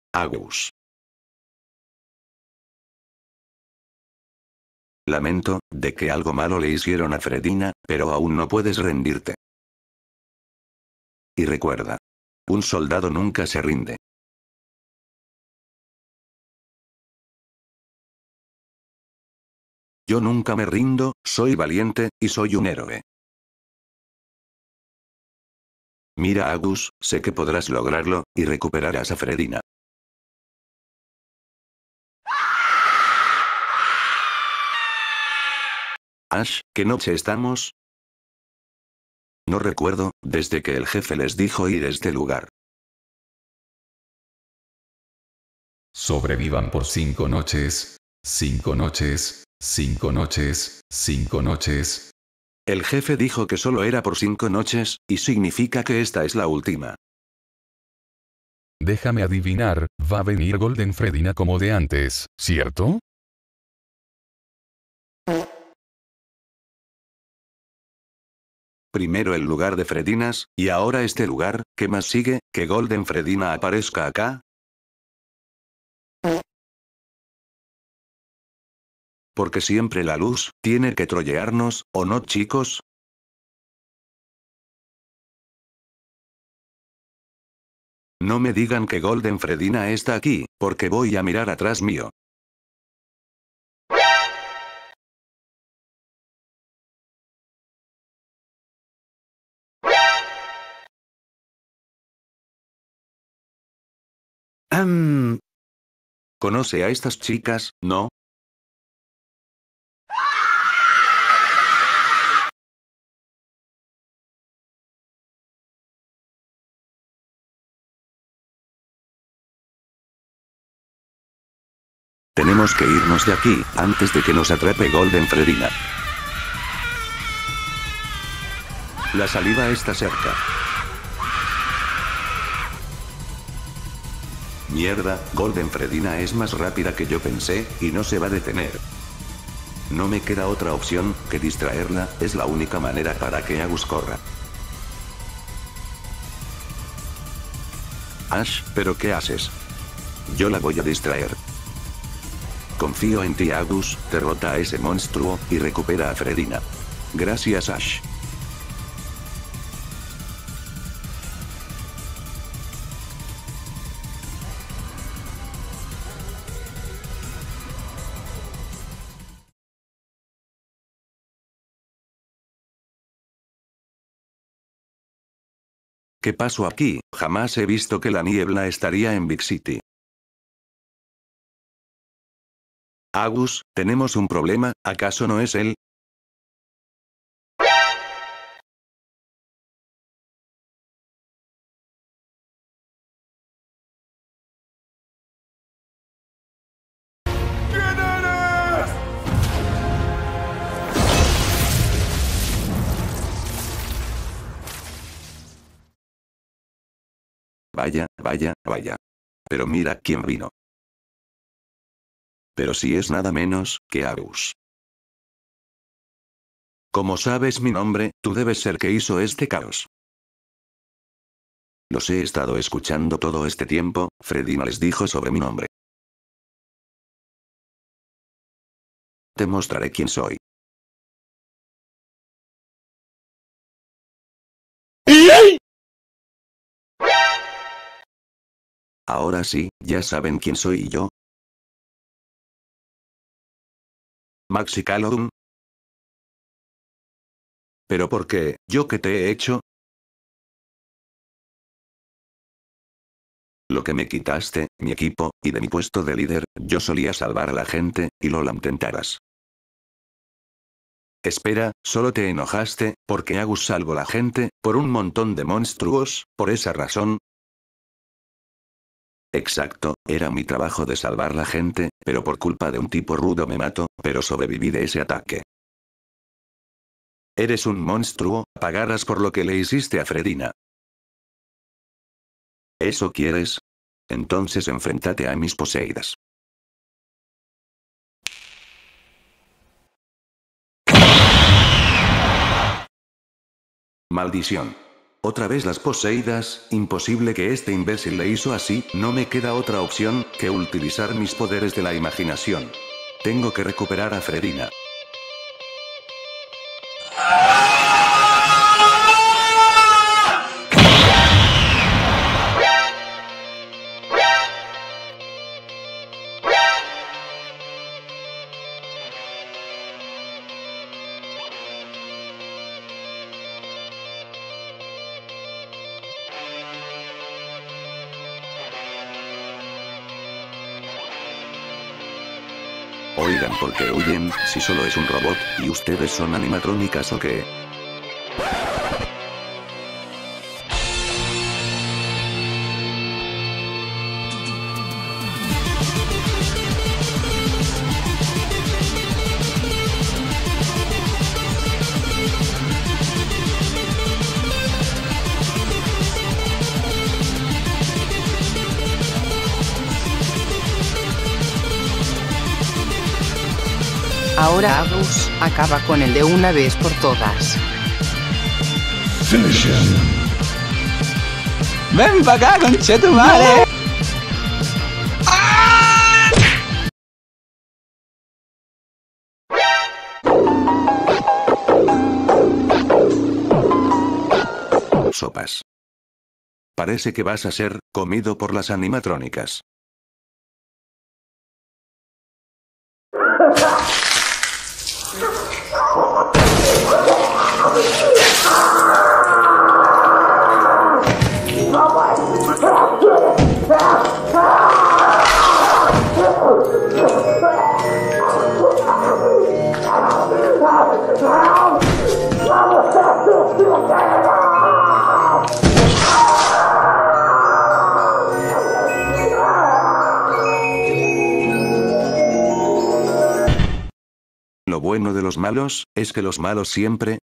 Agus. Lamento, de que algo malo le hicieron a Fredina, pero aún no puedes rendirte. Y recuerda. Un soldado nunca se rinde. Yo nunca me rindo, soy valiente, y soy un héroe. Mira Agus, sé que podrás lograrlo, y recuperarás a Fredina. Ash, ¿qué noche estamos? No recuerdo, desde que el jefe les dijo ir a este lugar. Sobrevivan por 5 noches. 5 noches. 5 noches. 5 noches. El jefe dijo que solo era por 5 noches, y significa que esta es la última. Déjame adivinar, va a venir Golden Fredina como de antes, ¿cierto? Primero el lugar de Fredinas, y ahora este lugar, ¿qué más sigue? ¿Que Golden Fredina aparezca acá? Porque siempre la luz, tiene que trollearnos, ¿o no chicos? No me digan que Golden Fredina está aquí, porque voy a mirar atrás mío. ¿Conoce a estas chicas, no? Tenemos que irnos de aquí, antes de que nos atrape Golden Fredina. La salida está cerca. Mierda, Golden Fredina es más rápida que yo pensé, y no se va a detener. No me queda otra opción, que distraerla, es la única manera para que Agus corra. Ash, ¿pero qué haces? Yo la voy a distraer. Confío en ti Agus, derrota a ese monstruo, y recupera a Fredina. Gracias Ash. ¿Qué pasó aquí? Jamás he visto que la niebla estaría en Big City. Agus, tenemos un problema, ¿acaso no es él? Vaya, vaya, vaya. Pero mira quién vino. Pero si es nada menos que Agus. Como sabes mi nombre, tú debes ser que hizo este caos. Los he estado escuchando todo este tiempo, Fredina les dijo sobre mi nombre. Te mostraré quién soy. Ahora sí, ya saben quién soy yo. Maxi Callum. ¿Pero por qué? ¿Yo qué te he hecho? Lo que me quitaste, mi equipo, y de mi puesto de líder, yo solía salvar a la gente, y lo lamentaras. Espera, solo te enojaste, porque Agus salvó la gente, por un montón de monstruos, por esa razón. Exacto, era mi trabajo de salvar la gente, pero por culpa de un tipo rudo me mato, pero sobreviví de ese ataque. Eres un monstruo, pagarás por lo que le hiciste a Fredina. ¿Eso quieres? Entonces enfréntate a mis Poseidas. Maldición. Otra vez las poseídas, imposible que este imbécil le hizo así, no me queda otra opción que utilizar mis poderes de la imaginación. Tengo que recuperar a Fredina. Oigan, ¿por qué huyen, si solo es un robot, y ustedes son animatrónicas o qué? Ahora Agus, acaba con él de una vez por todas. Finish him. ¡Ven pa' acá, conchetumare! Sopas. Parece que vas a ser comido por las animatrónicas. Lo bueno de los malos, es que los malos siempre